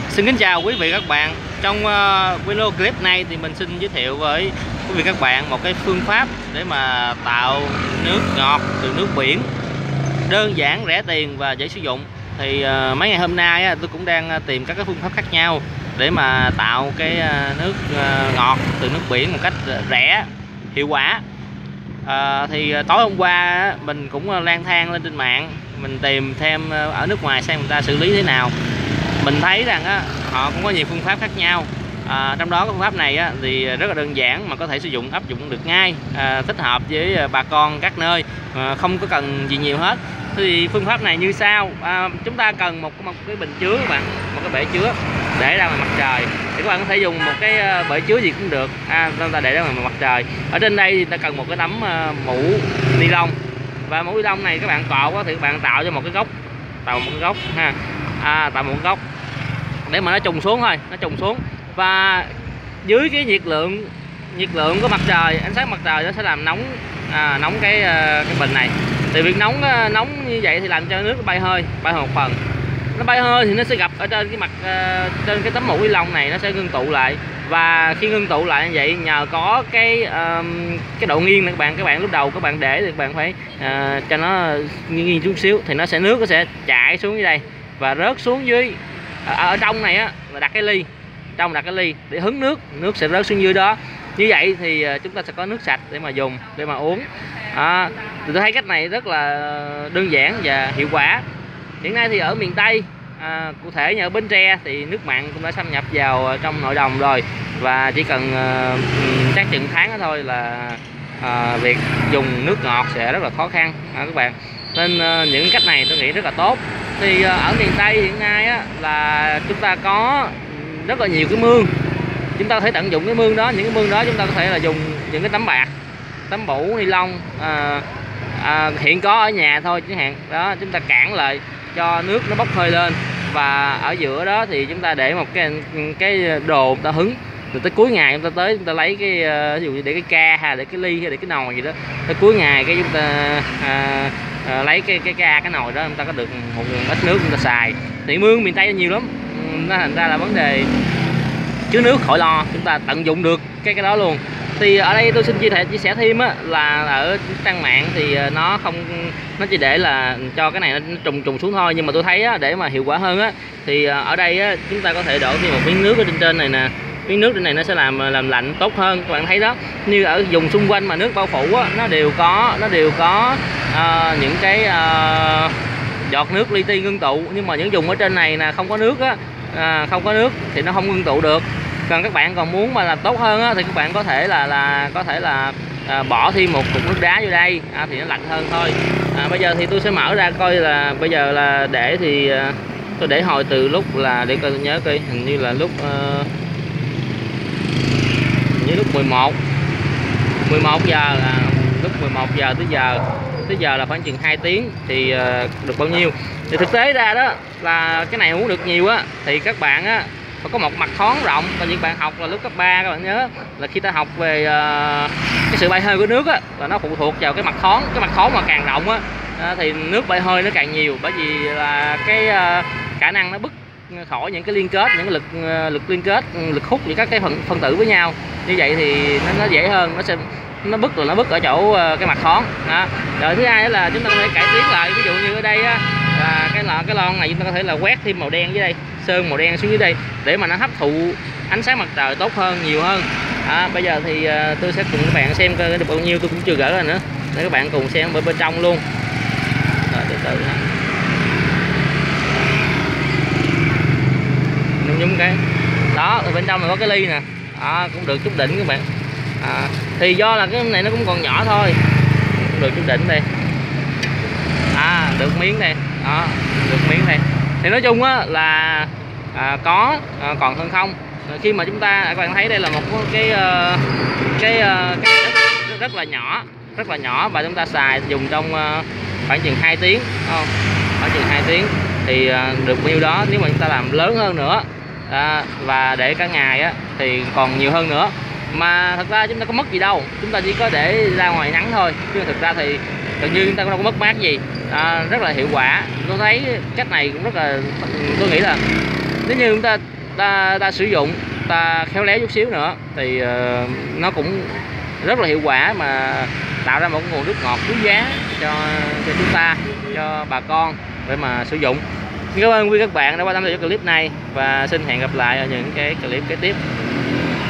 Xin kính chào quý vị các bạn. Trong video clip này thì mình xin giới thiệu với quý vị các bạn một cái phương pháp để mà tạo nước ngọt từ nước biển đơn giản, rẻ tiền và dễ sử dụng. Thì mấy ngày hôm nay tôi cũng đang tìm các cái phương pháp khác nhau để mà tạo cái nước ngọt từ nước biển một cách rẻ, hiệu quả. Thì tối hôm qua mình cũng lang thang lên trên mạng, mình tìm thêm ở nước ngoài xem người ta xử lý thế nào. Mình thấy rằng họ cũng có nhiều phương pháp khác nhau. Trong đó cái phương pháp này thì rất là đơn giản mà có thể sử dụng, áp dụng được ngay, thích hợp với bà con các nơi, không có cần gì nhiều hết. Thì phương pháp này như sau. Chúng ta cần một cái bình chứa các bạn, một cái bể chứa để ra ngoài mặt trời. Thì các bạn có thể dùng một cái bể chứa gì cũng được, chúng ta để ra ngoài mặt trời. Ở trên đây thì ta cần một cái tấm mũ ni lông, và mũ ni lông này các bạn cột thì các bạn tạo cho một cái góc, tạo một cái góc ha, tạo một cái góc để mà nó trùng xuống thôi, nó trùng xuống. Và dưới cái nhiệt lượng của mặt trời, ánh sáng mặt trời nó sẽ làm nóng nóng cái bình này. Thì việc nóng như vậy thì làm cho nước nó bay hơi một phần. Nó bay hơi thì nó sẽ gặp ở trên cái mặt trên cái tấm mũ ni lông này, nó sẽ ngưng tụ lại. Và khi ngưng tụ lại như vậy, nhờ có cái độ nghiêng này các bạn lúc đầu các bạn để thì các bạn phải cho nó nghiêng chút xíu, thì nước nó sẽ chảy xuống dưới đây và rớt xuống dưới. Ở trong này là đặt cái ly, trong đặt cái ly để hứng nước sẽ rớt xuống dưới đó. Như vậy thì chúng ta sẽ có nước sạch để mà dùng, để mà uống. Tôi thấy cách này rất là đơn giản và hiệu quả. Hiện nay thì ở miền Tây, cụ thể như ở Bến Tre thì nước mặn cũng đã xâm nhập vào trong nội đồng rồi, và chỉ cần chắc chừng tháng đó thôi là việc dùng nước ngọt sẽ rất là khó khăn các bạn. Nên những cách này tôi nghĩ rất là tốt. Thì ở miền Tây hiện nay là chúng ta có rất là nhiều cái mương, chúng ta có thể tận dụng cái mương đó. Những cái mương đó chúng ta có thể là dùng những cái tấm bạc, tấm mũ ni lông hiện có ở nhà thôi chẳng hạn đó, chúng ta cản lại cho nước nó bốc hơi lên, và ở giữa đó thì chúng ta để một cái đồ chúng ta hứng. Từ tới cuối ngày chúng ta tới, chúng ta lấy cái ví dụ như để cái ca hay để cái ly hay để cái nồi gì đó, tới cuối ngày cái chúng ta lấy cái nồi đó, chúng ta có được một ít nước chúng ta xài. Thì mương miền Tây nhiều lắm, nó thành ra là vấn đề chứa nước khỏi lo, chúng ta tận dụng được cái đó luôn. Thì ở đây tôi xin chia sẻ thêm là ở trang mạng thì nó chỉ để là cho cái này nó trùng xuống thôi, nhưng mà tôi thấy để mà hiệu quả hơn thì ở đây chúng ta có thể đổ thêm một miếng nước ở trên này nè. Miếng nước trên này nó sẽ làm lạnh tốt hơn, các bạn thấy đó. Như ở vùng xung quanh mà nước bao phủ nó đều có những cái giọt nước li ti ngưng tụ, nhưng mà những vùng ở trên này là không có nước không có nước thì nó không ngưng tụ được. Còn các bạn còn muốn mà làm tốt hơn thì các bạn có thể là bỏ thêm một cục nước đá vô đây thì nó lạnh hơn thôi. Bây giờ thì tôi sẽ mở ra coi là bây giờ là để thì tôi để hồi từ lúc là để coi tôi nhớ coi, hình như là lúc 11 giờ, lúc 11 giờ tới giờ là khoảng chừng 2 tiếng thì được bao nhiêu. Thì thực tế ra đó là cái này uống được nhiều thì các bạn phải có một mặt thoáng rộng. Và những bạn học là lúc cấp 3 các bạn nhớ là khi ta học về cái sự bay hơi của nước là nó phụ thuộc vào cái mặt thoáng mà càng rộng thì nước bay hơi nó càng nhiều, bởi vì là cái khả năng nó bứt khỏi những cái liên kết, những cái lực liên kết, lực hút giữa các cái phân tử với nhau. Như vậy thì nó dễ hơn, nó bứt ở chỗ cái mặt thoáng đó. Rồi thứ hai là chúng ta có thể cải tiến lại, ví dụ như ở đây là cái lon này chúng ta có thể là quét thêm màu đen dưới đây, sơn màu đen xuống dưới đây để mà nó hấp thụ ánh sáng mặt trời tốt hơn, nhiều hơn. Bây giờ thì tôi sẽ cùng các bạn xem coi được bao nhiêu, tôi cũng chưa gỡ ra nữa, để các bạn cùng xem bên trong luôn. Rồi từ từ nhúng cái đó, ở bên trong này có cái ly nè, cũng được chút đỉnh các bạn. Thì do là cái này nó cũng còn nhỏ thôi, cũng được chút đỉnh đây, được miếng đây đó, được miếng đây. Thì nói chung là còn hơn không. Khi mà chúng ta, các bạn thấy đây là một cái rất là nhỏ, và chúng ta xài dùng trong khoảng chừng 2 tiếng, khoảng chừng 2 tiếng thì được bao nhiêu đó. Nếu mà chúng ta làm lớn hơn nữa và để cả ngày thì còn nhiều hơn nữa. Mà thật ra chúng ta có mất gì đâu, chúng ta chỉ có để ra ngoài nắng thôi, chứ thực ra thì gần như chúng ta cũng đâu có mất mát gì. Rất là hiệu quả. Tôi thấy cách này cũng rất là, tôi nghĩ là nếu như chúng ta ta sử dụng, ta khéo léo chút xíu nữa thì nó cũng rất là hiệu quả, mà tạo ra một nguồn nước ngọt quý giá cho chúng ta, cho bà con để mà sử dụng. Cảm ơn quý các bạn đã quan tâm theo clip này, và xin hẹn gặp lại ở những cái clip kế tiếp.